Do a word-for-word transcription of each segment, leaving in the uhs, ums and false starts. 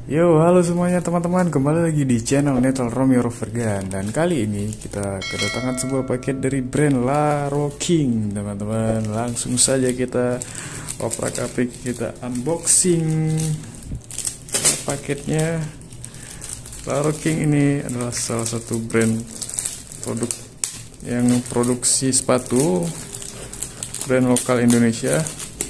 Yo, halo semuanya teman-teman, kembali lagi di channel Netral Romeo Rovergan. Dan kali ini kita kedatangan sebuah paket dari brand La Rocking, teman-teman. Langsung saja kita oprak-aprik, kita unboxing paketnya. La Rocking ini adalah salah satu brand produk yang produksi sepatu, brand lokal Indonesia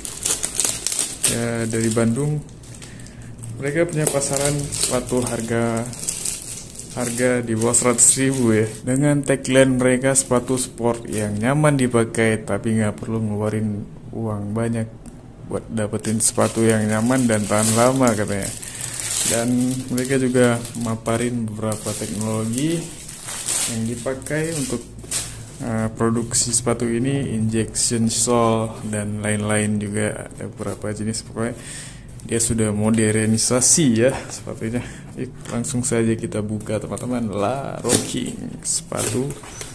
ya, dari Bandung. Mereka punya pasaran sepatu harga harga di bawah seratus ribu ya, dengan tagline mereka sepatu sport yang nyaman dipakai tapi nggak perlu ngeluarin uang banyak buat dapetin sepatu yang nyaman dan tahan lama katanya. Dan mereka juga maparin beberapa teknologi yang dipakai untuk uh, produksi sepatu ini, injection sole dan lain-lain, juga ada beberapa jenis. Pokoknya dia sudah modernisasi ya sepatunya. Yuk, langsung saja kita buka teman-teman. La Rocking, sepatu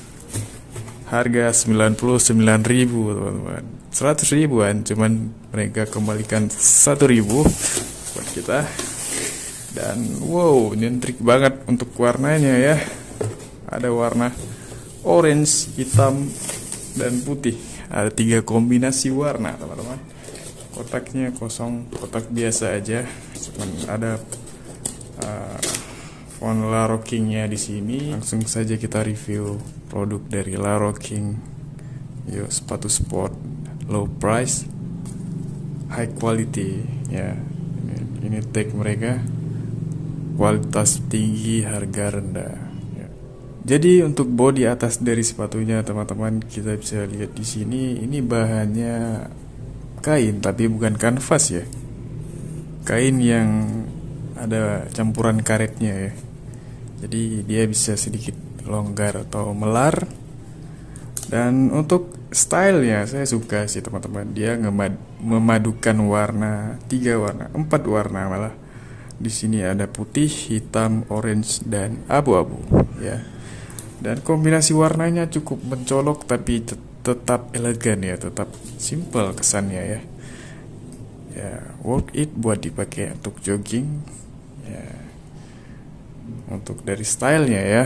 harga sembilan puluh sembilan ribu teman-teman. seratus ribuan, cuman mereka kembalikan satu ribu buat kita. Dan wow, ini trik banget untuk warnanya ya. Ada warna orange, hitam, dan putih. Ada tiga kombinasi warna teman-teman. Kotaknya kosong, kotak biasa aja, cuman ada uh, font La Rocking-nya di sini. Langsung saja kita review produk dari La Rocking. Yuk, sepatu sport, low price, high quality ya. Ini, ini tag mereka, kualitas tinggi, harga rendah. Ya. Jadi untuk bodi atas dari sepatunya teman-teman, kita bisa lihat di sini. Ini bahannya kain tapi bukan kanvas ya, kain yang ada campuran karetnya ya, jadi dia bisa sedikit longgar atau melar. Dan untuk stylenya saya suka sih teman-teman, dia ngemad memadukan warna, tiga warna, empat warna malah. Di sini ada putih, hitam, orange, dan abu-abu ya. Dan kombinasi warnanya cukup mencolok tapi tetap elegan ya, tetap simple kesannya ya. Ya, worth it buat dipakai untuk jogging ya. Untuk dari stylenya ya.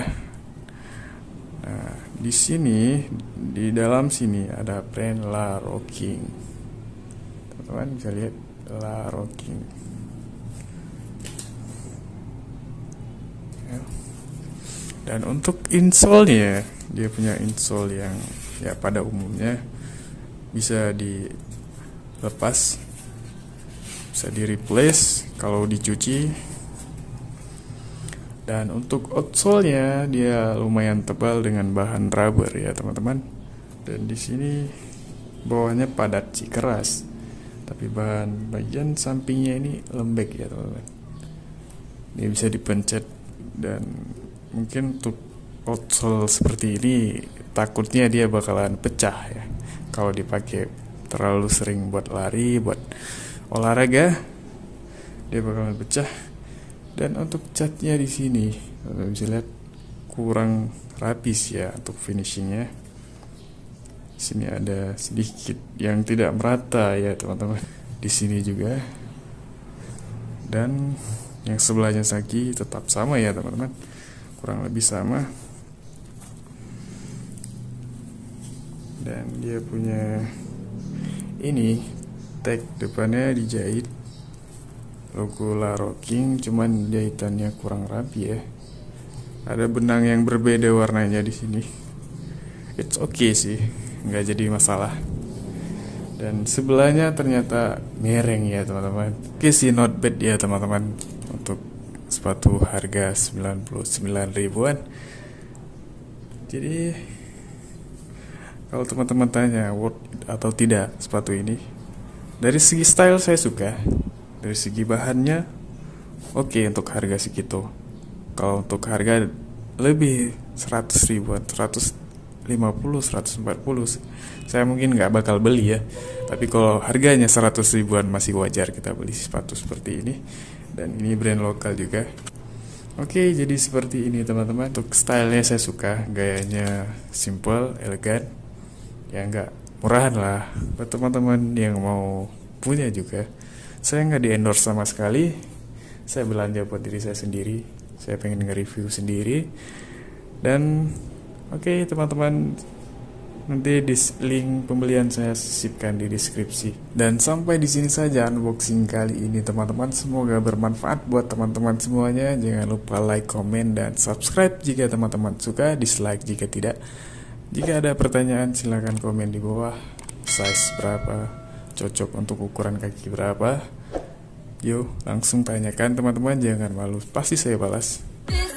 Nah, di sini di dalam sini ada brand La Rocking. Teman-teman bisa lihat La Rocking. Ya. Dan untuk insole-nya, dia punya insole yang ya pada umumnya bisa dilepas, bisa di replace kalau dicuci. Dan untuk outsole-nya dia lumayan tebal dengan bahan rubber ya teman-teman. Dan di sini bawahnya padat sih, keras, tapi bahan bagian sampingnya ini lembek ya teman-teman. Ini bisa dipencet. Dan mungkin untuk outsole seperti ini takutnya dia bakalan pecah ya kalau dipakai terlalu sering buat lari, buat olahraga, dia bakalan pecah. Dan untuk catnya di sini kalian bisa lihat kurang rapis ya untuk finishingnya. Di sini ada sedikit yang tidak merata ya teman-teman. Di sini juga. Dan yang sebelahnya lagi tetap sama ya teman-teman, kurang lebih sama. Dan dia punya ini tag depannya dijahit logo La Rocking, cuman jahitannya kurang rapi ya. Ada benang yang berbeda warnanya di sini. It's okay sih, nggak jadi masalah. Dan sebelahnya ternyata mereng ya teman-teman. Oke sih, not bad ya teman-teman untuk sepatu harga sembilan puluh sembilan ribuan. Jadi kalau teman-teman tanya worth it atau tidak sepatu ini, dari segi style saya suka, dari segi bahannya oke okay untuk harga segitu. Kalau untuk harga lebih seratus ribuan, seratus lima puluh, seratus empat puluh, saya mungkin nggak bakal beli ya. Tapi kalau harganya seratus ribuan masih wajar kita beli sepatu seperti ini. Dan ini brand lokal juga. Oke, jadi seperti ini teman-teman. Untuk stylenya saya suka, gayanya simple, elegan, ya nggak murahan lah. Buat teman-teman yang mau punya juga, saya nggak di endorse sama sekali, saya belanja buat diri saya sendiri. Saya pengen nge-review sendiri. Dan oke okay, teman-teman, nanti di link pembelian saya sisipkan di deskripsi. Dan sampai di sini saja unboxing kali ini teman-teman. Semoga bermanfaat buat teman-teman semuanya. Jangan lupa like, komen, dan subscribe jika teman-teman suka, dislike jika tidak. Jika ada pertanyaan silahkan komen di bawah. Size berapa, cocok untuk ukuran kaki berapa. Yuk langsung tanyakan teman-teman, jangan malu, pasti saya balas.